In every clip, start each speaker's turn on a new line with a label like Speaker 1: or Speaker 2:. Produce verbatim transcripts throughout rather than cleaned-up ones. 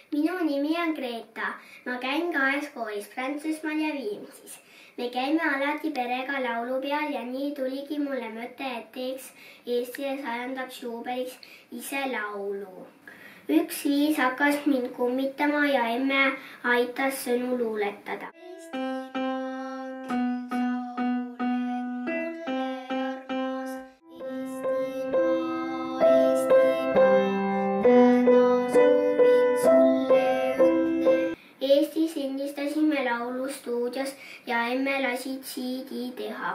Speaker 1: Minu nimi on Greta. Ma käin kahes koolis Prantsusmaal ja Viimsis. Me käime alati perega laulu peal ja nii tuligi mulle mõte, et teeks Eestile sajandaks juubeliks ise laulu. Üks viis hakkas mind kummitama ja emme aitas sõnu luuletada. Eestis lindistasime laulu stuudios ja emme lasi C D teha.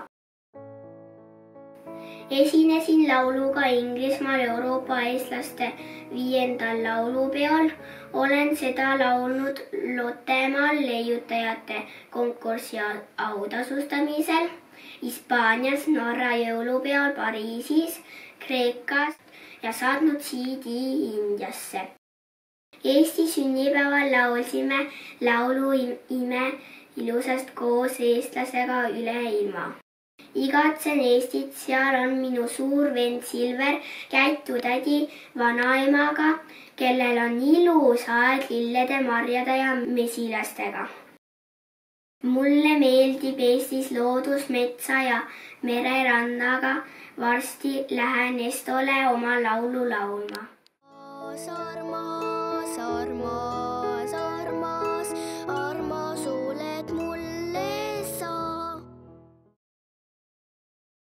Speaker 1: Esinesin lauluga Inglismaal Euroopa eestlaste viiendal laulupeol. Olen seda laulnud Lottemaal leiutajate konkursi autasustamisel, Hispaanias Norra jõulupeol Pariisis, Kreekas ja saatnud C D Indiasse. Eesti sünnipäeval laulsime laulu ime ilusast koos eestlasega üle ilma. Igatsen Eestit, seal on minu suur vend Silver, käitu tädi vanaemaga, kellel on ilus aed lillede, marjade ja mesilastega. Mulle meeldib Eestis loodus metsa ja mererannaga, varsti lähen Estole oma laulu laulma. Sarma, sarma.